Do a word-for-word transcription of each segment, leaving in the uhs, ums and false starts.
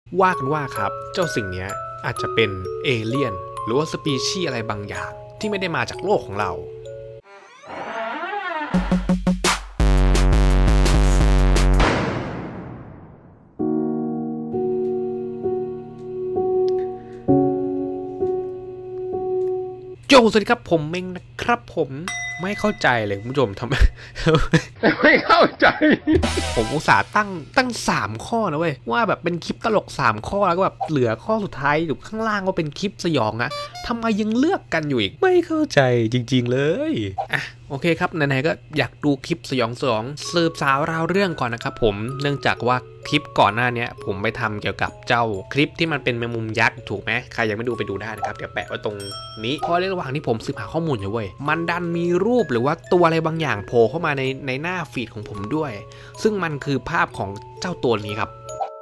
ว่ากันว่าครับเจ้าสิ่งนี้อาจจะเป็นเอเลี่ยนหรือว่าสปีชีส์อะไรบางอย่างที่ไม่ได้มาจากโลกของเราโยสวัสดีครับผมเม้งนะครับผมไม่เข้าใจเลยคุณผู้ชมทำไมไม่เข้าใจผมอุตส่าห์ตั้งตั้งสามข้อนะเว้ยว่าแบบเป็นคลิปตลกสามข้อแล้วก็แบบเหลือข้อสุดท้ายอยู่ข้างล่างก็เป็นคลิปสยองอะทำไมยังเลือกกันอยู่อีกไม่เข้าใจจริงๆเลยอ่ะโอเคครับไหนๆก็อยากดูคลิปสยองสยองสืบสาวราวเรื่องก่อนนะครับผมเนื่องจากว่าคลิปก่อนหน้านี้ผมไปทำเกี่ยวกับเจ้าคลิปที่มันเป็นแมงมุมยักษ์ถูกไหมใครยังไม่ดูไปดูได้นะครับเดี๋ยวแปะไว้ตรงนี้พอในระหว่างที่ผมสืบหาข้อมูลอยู่เว้ยมันดันมีรูปหรือว่าตัวอะไรบางอย่างโผล่เข้ามาในในหน้าฟีดของผมด้วยซึ่งมันคือภาพของเจ้าตัวนี้ครับ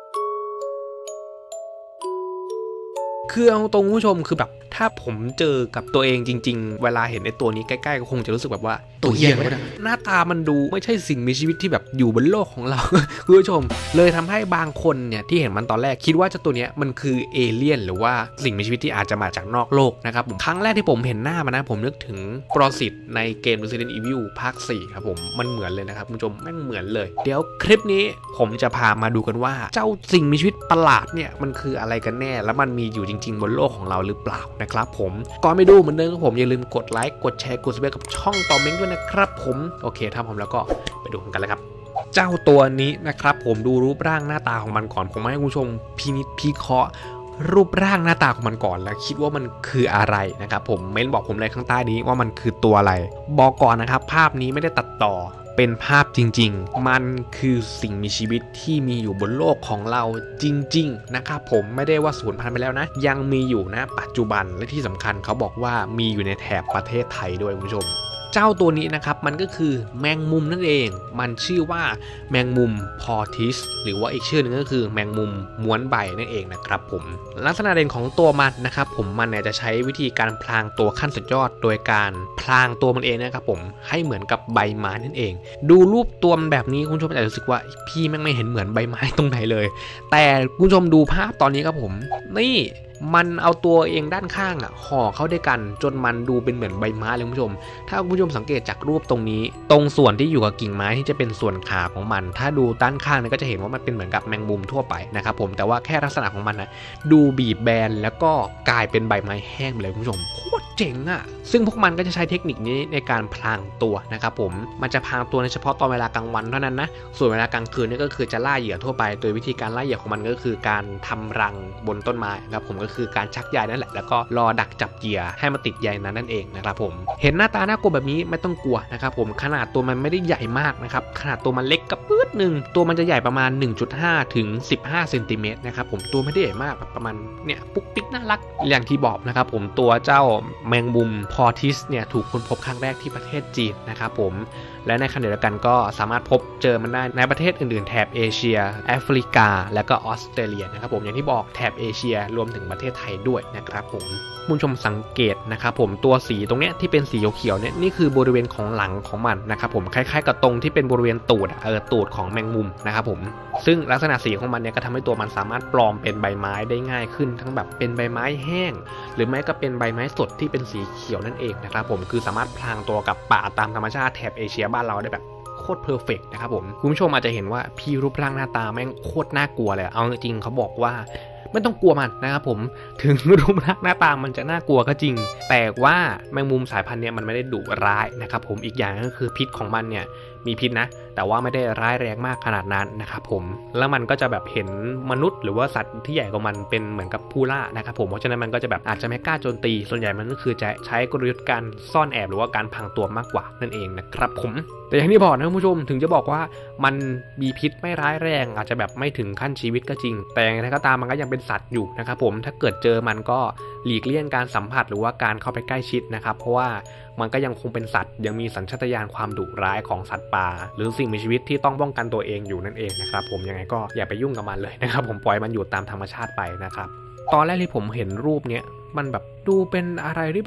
คือเอาตรงผู้ชมคือแบบถ้าผมเจอกับตัวเองจริงๆเวลาเห็นไอ้ตัวนี้ใกล้ๆก็คงจะรู้สึกแบบว่าตัวเหี้ยเลยหน้าตามันดูไม่ใช่สิ่งมีชีวิตที่แบบอยู่บนโลกของเรา คุณผู้ชมเลยทำให้บางคนเนี่ยที่เห็นมันตอนแรกคิดว่าเจ้าตัวนี้มันคือเอเลี่ยนหรือว่าสิ่งมีชีวิตที่อาจจะมาจากนอกโลกนะครับผมครั้งแรกที่ผมเห็นหน้ามันนะผมนึกถึงปรสิตในเกม Resident Evil ภาคสี่ครับผมมันเหมือนเลยนะครับคุณผู้ชมแม่งเหมือนเลยเดี๋ยวคลิปนี้ผมจะพามาดูกันว่าเจ้าสิ่งมีชีวิตประหลาดเนี่ยมันคืออะไรกันแน่แล้วมันมีอยู่จริงๆบนโลกของเราหรือเปล่านะครับผมก่อนไปดูเหมือนเดิมครับผมอย่าลืมกดไลค์กดแชร์กดซับสไครบ์กับช่องต่อเม้งด้วยนะครับผมโอเคถ้าผมแล้วก็ไปดูกันเลยครับเจ้าตัวนี้นะครับผมดูรูปร่างหน้าตาของมันก่อนผมให้คุณผู้ชมพินิจพิเคราะห์รูปร่างหน้าตาของมันก่อนแล้วคิดว่ามันคืออะไรนะครับผมเม้นบอกผมเลยข้างใต้นี้ว่ามันคือตัวอะไรบอกก่อนนะครับภาพนี้ไม่ได้ตัดต่อเป็นภาพจริงๆมันคือสิ่งมีชีวิตที่มีอยู่บนโลกของเราจริงๆนะครับผมไม่ได้ว่าสูญพันธุ์ไปแล้วนะยังมีอยู่นะปัจจุบันและที่สำคัญเขาบอกว่ามีอยู่ในแถบประเทศไทยด้วยคุณผู้ชมเจ้าตัวนี้นะครับมันก็คือแมงมุมนั่นเองมันชื่อว่าแมงมุมพอทิสหรือว่าอีกชื่อนึงก็คือแมงมุมม้วนใบนั่นเองนะครับผมลักษณะเด่นของตัวมันนะครับผมมันเนี่ยจะใช้วิธีการพลางตัวขั้นสุดยอดโดยการพลางตัวมันเองนะครับผมให้เหมือนกับใบไม้นั่นเองดูรูปตัวมันแบบนี้คุณผู้ชมอาจจะรู้สึกว่าพี่แม่งไม่เห็นเหมือนใบไม้ตรงไหนเลยแต่คุณผู้ชมดูภาพตอนนี้ครับผมนี่มันเอาตัวเองด้านข้างอ่ะห่อเข้าด้วยกันจนมันดูเป็นเหมือนใบไม้เลยคุณผู้ชมถ้าคุณผู้ชมสังเกตจากรูปตรงนี้ตรงส่วนที่อยู่กับกิ่งไม้ที่จะเป็นส่วนขาของมันถ้าดูด้านข้างเนี่ยก็จะเห็นว่ามันเป็นเหมือนกับแมงมุมทั่วไปนะครับผมแต่ว่าแค่ลักษณะของมันนะดูบีบแบนแล้วก็กลายเป็นใบไม้แห้งไปเลยคุณผู้ชมโคตรเจ๋งอ่ะซึ่งพวกมันก็จะใช้เทคนิคนี้ในการพลางตัวนะครับผมมันจะพลางตัวในเฉพาะตอนเวลากลางวันเท่านั้นนะส่วนเวลากลางคืนนี่ก็คือจะล่าเหยื่อทั่วไปโดยวิธีการล่าเหยื่อของมันก็คือการทำรังบนต้นไม้ครับผมก็คือการชักใยนั่นแหละแล้วก็รอดักจับเหยื่อให้มาติดใยนั้นนั่นเองนะครับผมเห็นหน้าตาน่ากลัวแบบนี้ไม่ต้องกลัวนะครับผมขนาดตัวมันไม่ได้ใหญ่มากนะครับขนาดตัวมันเล็กกระปื๊ดนึงตัวมันจะใหญ่ประมาณ หนึ่งจุดห้า ถึง สิบห้าเซนติเมตรนะครับผมตัวไม่ได้ใหญ่มากประมาณเนี่ยปุ๊กปิ๊กน่ารักอย่างที่บอกนะครับผมตัวเจ้าแมงมุมพอทิสเนี่ยถูกค้นพบครั้งแรกที่ประเทศจีนนะครับผมและในขณะเดียวกันก็สามารถพบเจอมันได้ในประเทศอื่นๆแถบเอเชียแอฟริกาและก็ออสเตรเลียนะครับผมอย่างที่บอกแถบเอเชียรวมถึงประเทศไทยด้วยนะครับผมผู้ชมสังเกตนะครับผมตัวสีตรงเนี้ยที่เป็นสีเขียวๆเนี่ยนี่คือบริเวณของหลังของมันนะครับผมคล้ายๆกับตรงที่เป็นบริเวณตูดเออตูดของแมงมุมนะครับผมซึ่งลักษณะสีของมันเนี่ยก็ทำให้ตัวมันสามารถปลอมเป็นใบไม้ได้ง่ายขึ้นทั้งแบบเป็นใบไม้แห้งหรือแม้ก็เป็นใบไม้สดที่เป็นสีเขียวนั่นเองนะครับผมคือสามารถพลางตัวกับป่าตามธรรมชาติแถบเอเชียบ้านเราได้แบบโคตรเพอร์เฟกต์นะครับผมคุณผู้ชมอาจจะเห็นว่าพี่รูปร่างหน้าตาแม่งโคตรน่ากลัวเลยเอาจริงๆเขาบอกว่าไม่ต้องกลัวมันนะครับผมถึงรูปร่างหน้าตามันจะน่ากลัวก็จริงแต่ว่าแมงมุมสายพันธุ์เนี่ยมันไม่ได้ดุร้ายนะครับผมอีกอย่างก็คือพิษของมันเนี่ยมีพิษนะแต่ว่าไม่ได้ร้ายแรงมากขนาดนั้นนะครับผมแล้วมันก็จะแบบเห็นมนุษย์หรือว่าสัตว์ที่ใหญ่กว่ามันเป็นเหมือนกับผู้ล่านะครับผมเพราะฉะนั้นมันก็จะแบบอาจจะไม่กล้าโจมตีส่วนใหญ่มันก็คือจะใช้กลยุทธ์การซ่อนแอบหรือว่าการพังตัวมากกว่านั่นเองนะครับผมแต่อย่างที่บอกนะคุณผู้ชมถึงจะบอกว่ามันมีพิษไม่ร้ายแรงอาจจะแบบไม่ถึงขั้นชีวิตก็จริงแต่อย่างไรก็ตามมันก็ยังเป็นสัตว์อยู่นะครับผมถ้าเกิดเจอมันก็หลีกเลี่ยงการสัมผัสหรือว่าการเข้าไปใกล้ชิดนะครับเพราะว่ามันก็ยังคงเป็นสัตว์ยังมีสัญชาตญาณความดุร้ายของสัตว์ป่าหรือสิ่งมีชีวิตที่ต้องป้องกันตัวเองอยู่นั่นเองนะครับผมยังไงก็อย่าไปยุ่งกับมันเลยนะครับผมปล่อยมันอยู่ตามธรรมชาติไปนะครับตอนแรกที่ผมเห็นรูปเนี้ยมันแบบดูเป็นอะไรที่แบบ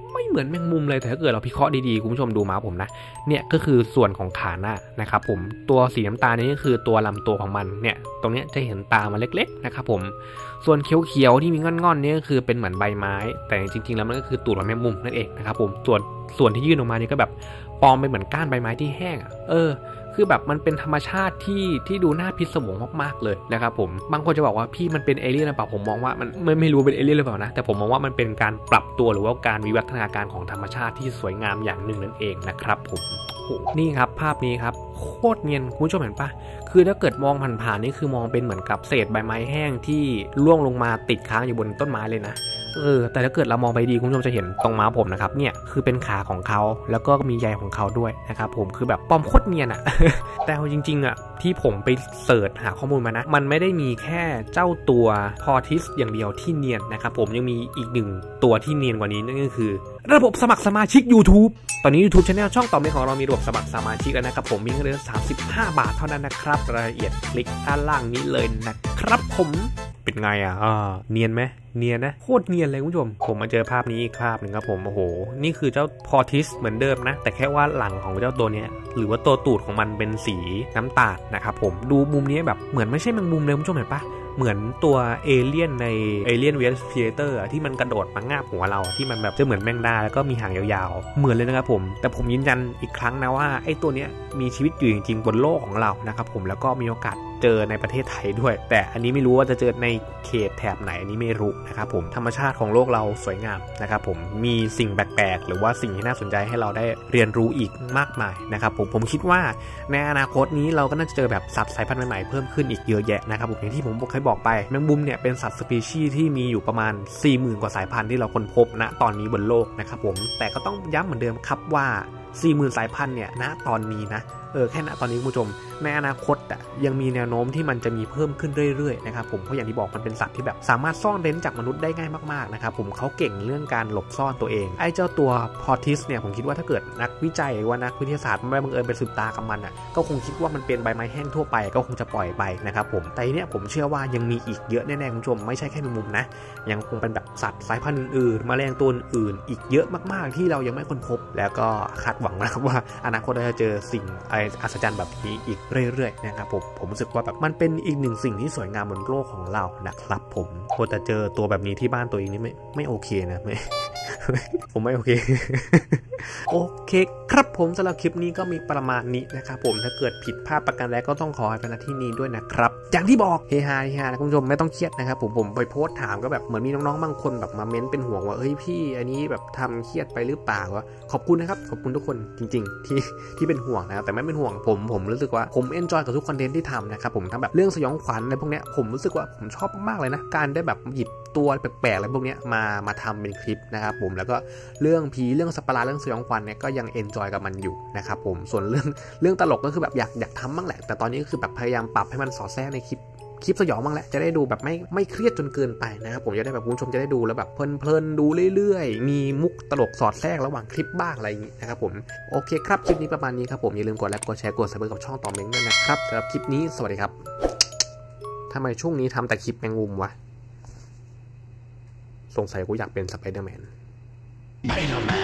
ไม่เหมือนแมงมุมเลยแต่ถ้าเกิดเราพิเคราะห์ดีๆคุณผู้ชมดูมาผมนะเนี่ยก็คือส่วนของขาหน้านะครับผมตัวสีน้ำตาลนี่ก็คือตัวลำตัวของมันเนี่ยตรงนี้จะเห็นตามันเล็กๆนะครับผมส่วนเขียวๆที่มีง่อนๆนี่ก็คือเป็นเหมือนใบไม้แต่จริงๆแล้วมันก็คือตูดของแมงมุมนั่นเองนะครับผมส่วนส่วนที่ยื่นออกมานี่ก็แบบปลอมไปเหมือนก้านใบไม้ที่แห้งอ่ะเออคือแบบมันเป็นธรรมชาติที่ที่ดูน่าพิศวงมากๆเลยนะครับผมบางคนจะบอกว่าพี่มันเป็นเอเลี่ยนหรือเปล่าผมมองว่ามันไม่ไม่รู้เป็นเอเลี่ยนหรือเปล่านะแต่ผมมองว่ามันเป็นการปรับตัวหรือว่าการวิวัฒนาการของธรรมชาติที่สวยงามอย่างหนึ่งนั่นเองนะครับผมนี่ครับภาพนี้ครับโคตรเนียนคุณผู้ชมเห็นปะคือถ้าเกิดมองผ่านๆนี่คือมองเป็นเหมือนกับเศษใบไม้แห้งที่ร่วงลงมาติดค้างอยู่บนต้นไม้เลยนะเออแต่ถ้าเกิดเรามองไปดีคุณผู้ชมจะเห็นตรงม้าผมนะครับเนี่ยคือเป็นขาของเขาแล้วก็มีใยของเขาด้วยนะครับผมคือแบบปลอมโคตรเนียนอะ แต่จริงๆอะที่ผมไปเสิร์ชหาข้อมูลมานะมันไม่ได้มีแค่เจ้าตัวพอทิสอย่างเดียวที่เนียนนะครับผมยังมีอีกหนึ่งตัวที่เนียนกว่านี้นั่นก็คือระบบสมัครสมาชิก YouTube ตอนนี้ YouTube Channel ช่องต่อไปของเรามีระบบสมัครสมาชิกแล้วนะครับผมมีเงินเดือนสามสิบห้าบาทเท่านั้นนะครับรายละเอียดคลิกด้านล่างนี้เลยนะครับผมเป็นไงอ่ะอ่าเนียนไหมเนียนนะโคตรเนียนเลยคุณผู้ชมผมมาเจอภาพนี้อีกภาพหนึ่งครับผมโอ้โหนี่คือเจ้าพอทิสเหมือนเดิมนะแต่แค่ว่าหลังของเจ้าตัวเนี้ยหรือว่าตัวตูดของมันเป็นสีน้ำตาลนะครับผมดูมุมนี้แบบเหมือนไม่ใช่แมงมุมเลยคุณผู้ชมเห็นปะเหมือนตัวเอเลี่ยนในเอเลี่ยน vs Predator ที่มันกระโดดมางาบหัวเราที่มันแบบจะเหมือนแมงดาแล้วก็มีหางยาวๆเหมือนเลยนะครับผมแต่ผมยืนยันอีกครั้งนะว่าไอ้ตัวเนี้ยมีชีวิตอยู่จริงๆบนโลกของเรานะครับผมแล้วก็มีโอกาสเจอในประเทศไทยด้วยแต่อันนี้ไม่รู้ว่าจะเจอในเขตแถบไหนอันนี้ไม่รู้นะครับผมธรรมชาติของโลกเราสวยงามนะครับผมมีสิ่งแปลกๆหรือว่าสิ่งที่น่าสนใจให้เราได้เรียนรู้อีกมากมายนะครับผมผมคิดว่าในอนาคตนี้เราก็น่าจะเจอแบบสัตว์สายพันธุ์ใหม่ๆเพิ่มขึ้นอีกเยอะแยะนะครับผมอย่างที่ผมเคยบอกไปแมงมุมเนี่ยเป็นสัตว์สปีชีส์ที่มีอยู่ประมาณ สี่หมื่น กว่าสายพันธุ์ที่เราค้นพบณตอนนี้บนโลกนะครับผมแต่ก็ต้องย้ำเหมือนเดิมครับว่า สี่หมื่น สายพันธุ์เนี่ยณตอนนี้นะเออแค่ณตอนนี้คุณผู้ชมในอนาคตอ่ะยังมีแนวโน้มที่มันจะมีเพิ่มขึ้นเรื่อยๆนะครับผมเพราะอย่างที่บอกมันเป็นสัตว์ที่แบบสามารถซ่อนเร้นจากมนุษย์ได้ง่ายมากๆนะครับผมเขาเก่งเรื่องการหลบซ่อนตัวเองไอ้เจ้าตัวพอทิสเนี่ยผมคิดว่าถ้าเกิดนักวิจัยหรือว่านักวิทยาศาสตร์ไม่บังเอิญไปสืบตากับมันอ่ะก็คงคิดว่ามันเป็นใบไม้แห้งทั่วไปก็คงจะปล่อยไปนะครับผมแต่เนี่ยผมเชื่อว่ายังมีอีกเยอะแน่ๆคุณผู้ชมไม่ใช่แค่แมงมุมนะยังคงเป็นแบบสัตว์สายพันธุ์อื่นๆแมลงตัวอื่นอีกเยอะมากๆที่เรายังไม่ค้นพบแล้วก็คาดหวังนะครับว่าอนาคตเราจะเจอสิ่งอัศจรรย์แบบนี้อีกเรื่อยๆนะครับผมผมรู้สึกว่าแบบมันเป็นอีกหนึ่งสิ่งที่สวยงามบนโลกของเรานะครับผมพอจะเจอตัวแบบนี้ที่บ้านตัวเองนี่ไม่ไม่โอเคนะไม่ ผมไม่โอเค โอเคครับผมสำหรับคลิปนี้ก็มีประมาณนี้นะครับผมถ้าเกิดผิดพลาดประการใดก็ต้องขออภัยณที่นี้ด้วยนะครับอย่างที่บอกเฮฮาเฮฮานะคุณผู้ชมไม่ต้องเครียดนะครับผมผมไปโพสต์ถามก็แบบเหมือนมีน้องๆบางคนแบบมาเม้นเป็นห่วงว่าเฮ้ยพี่อันนี้แบบทำเครียดไปหรือเปล่าวะขอบคุณนะครับขอบคุณทุกคนจริงๆที่ที่เป็นห่วงนะครับแต่ไม่เป็นห่วงผมผมรู้สึกว่าผมเอนจอยกับทุกคอนเทนต์ที่ทำนะครับผมทั้งแบบเรื่องสยองขวัญอะไรพวกเนี้ยผมรู้สึกว่าผมชอบมากๆเลยนะการได้แบบหยิบตัวแปลกๆอะไรพวกเนี้ยมามาทำเป็นคลิปนะครับผมแล้วก็เรื่องผีเรื่องสัตว์ประหลาดเรื่องสยองขวัญเนี่ยก็ยังเอนจอยกับมันอยู่นะครับผมส่วนเรื่องเรื่องตลกก็คือแบบอยากอยากทำบ้างแหละแต่ตอนนี้ก็คือแบบพยายามปรับให้มันสอดแทรกในคลิปคลิปสยองบ้างแหละจะได้ดูแบบไม่ไม่เครียดจนเกินไปนะครับผมจะได้แบบคุณผู้ชมจะได้ดูแล้วแบบเพลินๆดูเรื่อยๆมีมุกตลกสอดแทรกระหว่างคลิปบ้างอะไรอย่างนี้นะครับผมโอเคครับคลิปนี้ประมาณนี้ครับผมอย่าลืมกดไลค์กดแชร์กดซับสไครบ์กับช่องต่อเม้งด้วยนะครับสำหรับคลิปนี้สวัสดีครับทำไมช่วงนี้ทำแต่คลิปแมงมุมวะสงสัยกูอยากเป็นสไปเดอร์แมน